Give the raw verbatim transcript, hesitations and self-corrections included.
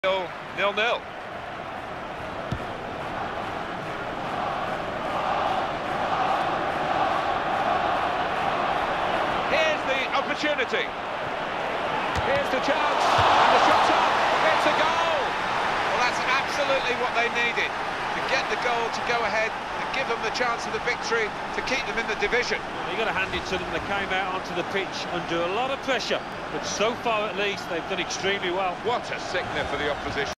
nil-nil. Here's the opportunity. Here's the chance, and the shot's up. It's a goal. Well, that's absolutely what they needed, to get the goal to go ahead and give them the chance of the victory to keep them in the division. Well, you've got to hand it to them. They came out onto the pitch under a lot of pressure, but so far at least they've done extremely well. What a sickener for the opposition.